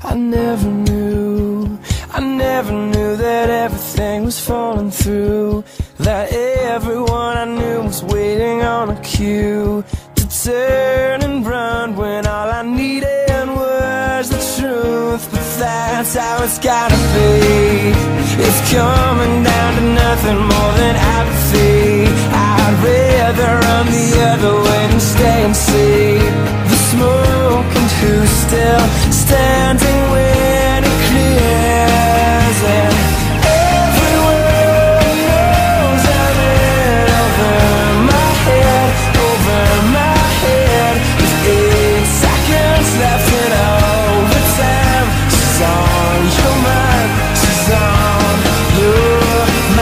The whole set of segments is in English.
I never knew that everything was falling through, that everyone I knew was waiting on a cue to turn and run when all I needed was the truth. But that's how it's gotta be. It's coming down to nothing more than apathy. I'd rather run the other way than stay and see the smoke and who's still standing when it clears. And everyone knows I'm in over my head, over my head. With 8 seconds left in overtime. She's on your mind, she's on your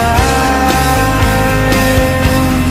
mind.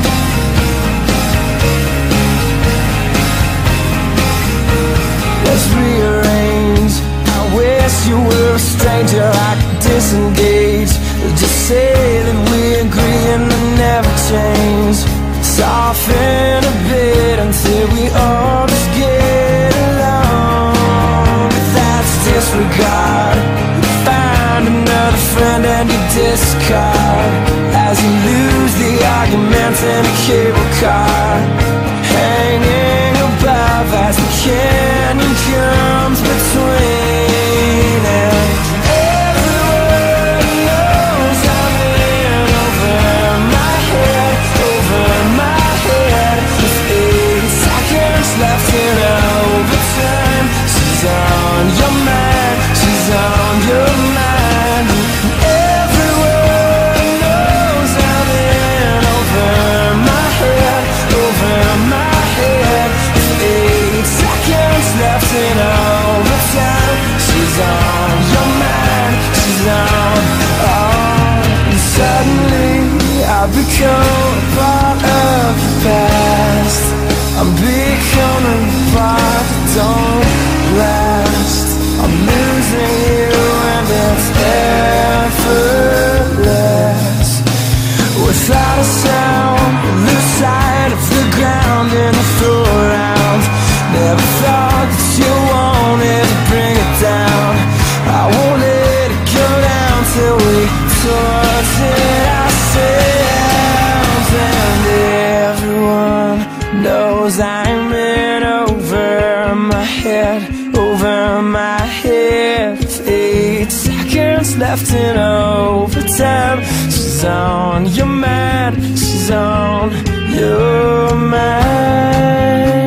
Let's rearrange. I wish you were a stranger I could disengage. Just say that we agree and then never change. Soften a bit until we all just get along. But that's disregard. Find another friend and you discard as you lose the argument in a cable car, hanging above as the canyon comes between. And everyone knows I'm in over my head, over my head. With 8 seconds left in overtime. She's on your mind, she's on your mind. Everyone knows I'm in over my head, over my head. With 8 seconds left in overtime. She's on your mind, she's on. And suddenly I've become a part of the past. I'm becoming a part that don't last. I'm losing you and it's effortless. Without a sound, lose sight of the ground in the throw around. Never thought that you wanted to bring it down. I won't let it go down till we touch it ourselves. And everyone knows I'm in over my head, over my head. With 8 seconds left in overtime. She's on your mind, she's on your mind.